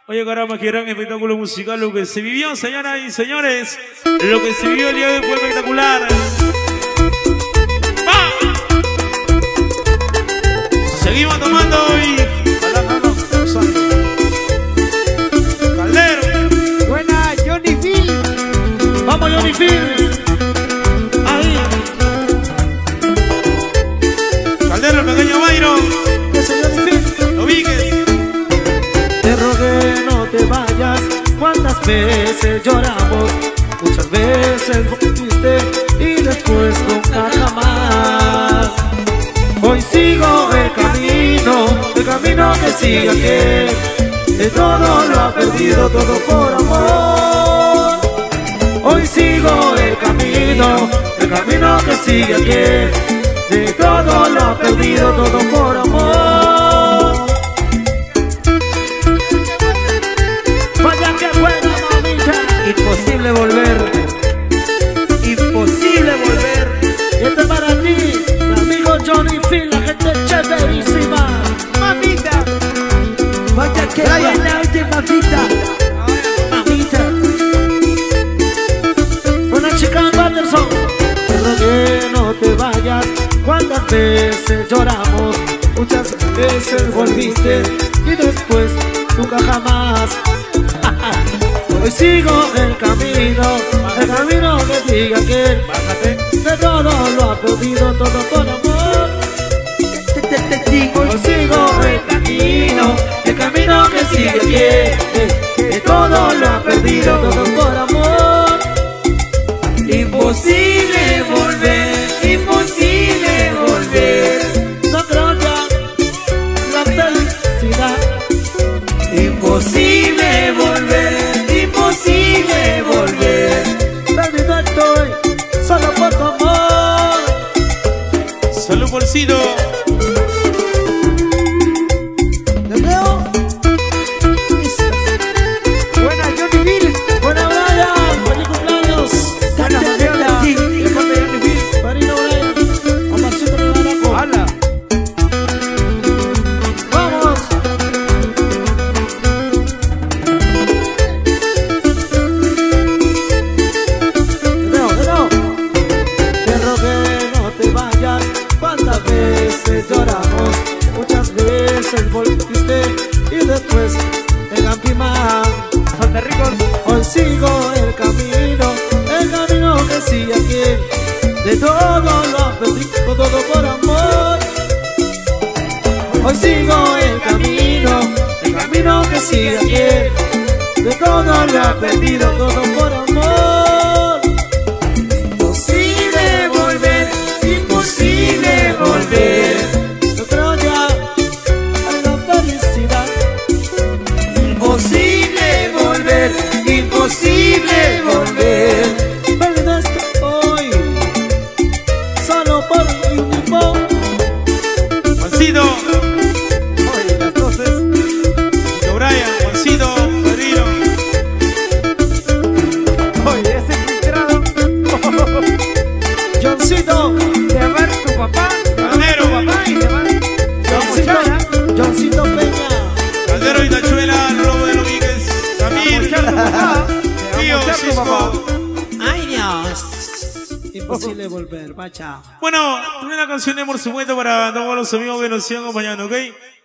Oye, caramba, qué gran espectáculo musical lo que se vivió, señoras y señores. Lo que se vivió el día de hoy fue espectacular. ¡Ah! Seguimos tomando y... Caldero. Buena, Johnny Phil. Vamos, Johnny Phil. Ahí. Caldero, el pequeño Byron. Ese Johnny Phil. Lo Víquez. Te rogué no te vayas, cuántas veces lloramos, muchas veces volviste y después nunca jamás. Hoy sigo el camino que sigue aquel, de todo lo ha perdido, todo por amor. Hoy sigo el camino que sigue aquel, de todo lo ha perdido, todo por amor. Imposible volver, imposible volver. Y esto es para ti, mi amigo Johnny Phil, la gente chéverísima. Mamita, vaya que buena, oye mamita. Mamita. Una chica en Patterson. Te rogué no te vayas, cuántas veces lloramos, muchas veces volviste y después nunca jamás. Hoy sigo el camino que sigue aquel, de todo lo ha perdido, todo por amor. Hoy sigo el camino que sigue aquel, de todo lo ha perdido, todo por amor. Imposible volver, imposible volver. No creo ya la felicidad. Imposible volver. Imposible volver, perdido estoy, solo por tu amor. Salud, bolsito. ¿Te veo? Buena Johnny Phil, buena Brian, feliz cumpleaños. Buena Mariela, hijo de Johnny Phil, Marino Brian, Omarcito de Baraco. ¡Hala! ¡Vamos! Cuántas veces lloramos, muchas veces volviste y después te gampimán. Hoy sigo el camino que sigue aquí, de todo lo ha perdido, todo por amor. Hoy sigo el camino que sigue aquí, de todo lo ha perdido, todo por amor. Imposible volver, imposible volver. No creo ya a la felicidad. Imposible volver, imposible volver. Perdido estoy, solo por mi único. Juancito. Oye, las voces. Brian, Juancito, Padrino. Oye, ese filtrado. Johncito, te va tu papá. Caldero. Tu papá y te va. Johncito Peña. Caldero y Tachuela, Lobo de los Víquez. Samir. Tío, Cisco. Ay, Dios. Imposible volver, pacha. Bueno, una canción de por supuesto para todos los amigos que nos sigan acompañando, ¿ok?